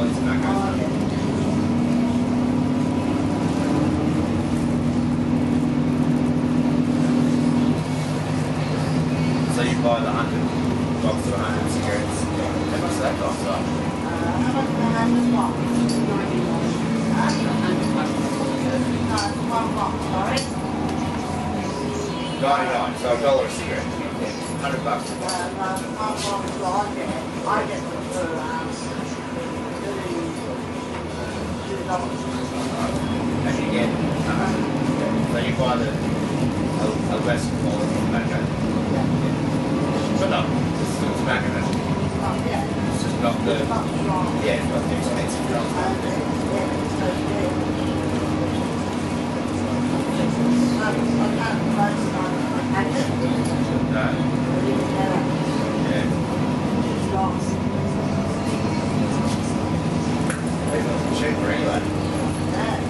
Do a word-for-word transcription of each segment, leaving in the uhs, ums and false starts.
all these tobacco. So you buy the hundred box of hundred cigarettes. How much does that cost? Up? How much the hundred box? One box, sorry. Ninety-nine. So a dollar a cigarette. Hundred bucks a box. Uh, one box, I get, I get them for um, two dollars. And you get, uh, so you buy the a, a less quality tobacco. But no, it's still tobacco, that's it. Oh, yeah. It's just not the, It's not strong. yeah, it's not the expensive drugs. Uh, yeah, it's so good. I can't close on I had it. No. I didn't get it. Yeah. It's lost. It's cheaper anyway. Yeah.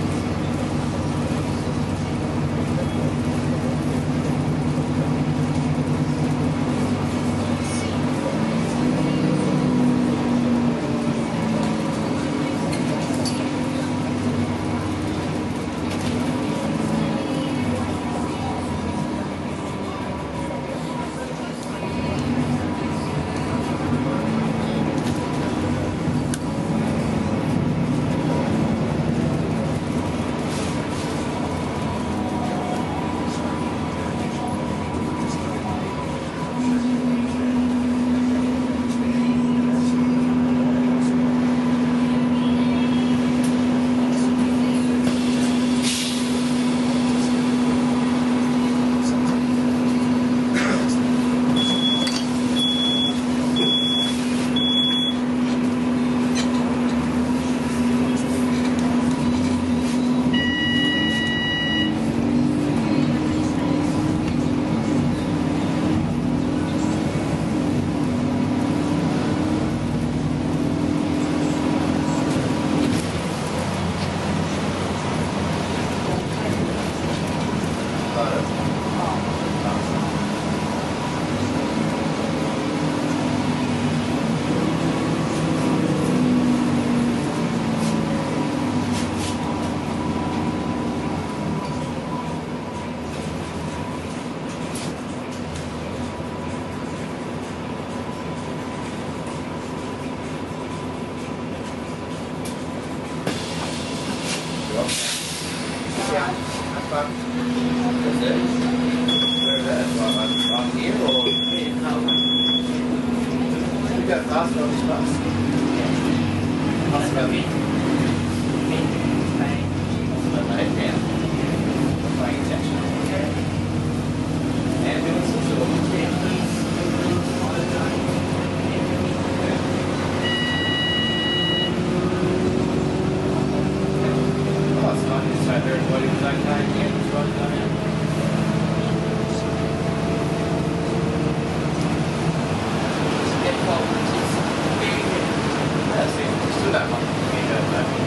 Yeah, have fun. That's it. Where is that? Well, I'm, I'm here or here? No. We got fast on this bus. Yeah. Must go in. In. Bang. Slow my head down. I'm paying attention. Ambulances or? Oh, it's not just so everybody was okay. Yeah, it's right down here. Get forward. That's it. Still that one. Yeah, that one.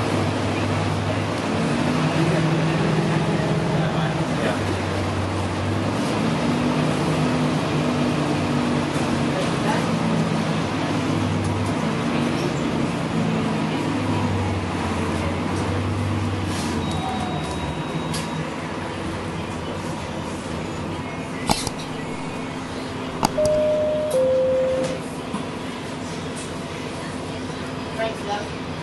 Yeah. Thanks, love.